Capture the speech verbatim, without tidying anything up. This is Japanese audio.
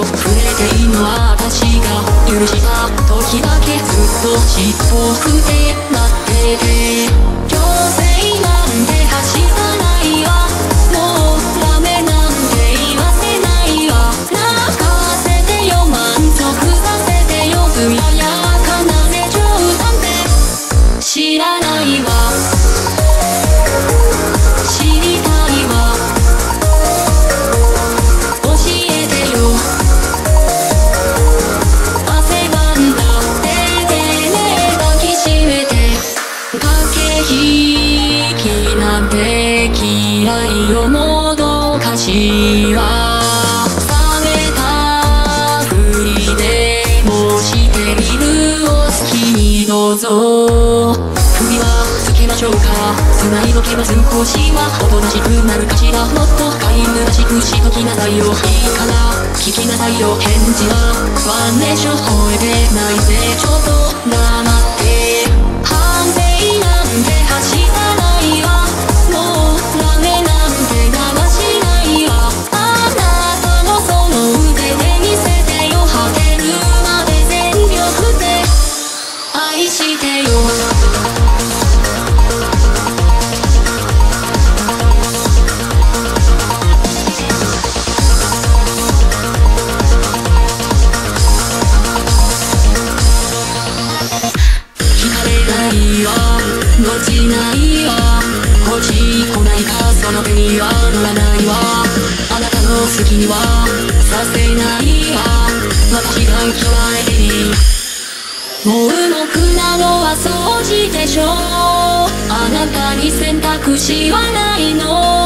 よ。触れていいのは私が許した時だけ。ずっと尻尾振って待ってて、強制なんてはしたないわ。もうダメなんて言わせないわ。泣かせてよ、満足させてよ。艶やかなね冗談って知らないわ。知りたいわ。教えてよ。汗ばんだ手でね抱きしめて。駆け引きなんて嫌いよ、もどかしいわ。冷めたふりでもしてみる。お好きにどうぞ。首はつけましょうか。繋いどけば少しはおとなしくなるかしら。もっと飼いぬらしくしときなさいよ。いいから聞きなさいよ。返事はワンでしょ。吠えてないぜ、ちょっと黙って。反省なんてはしたないわ。もうダメなんて我慢しないわ。あなたのその腕で見せてよ。果てるまで全力で愛してよ。落ちないわ。落ち来ないか、その手には乗らないわ。あなたの好きにはさせないわ。私が嫌い。もう動くなのは掃除でしょ。あなたに選択肢はないの。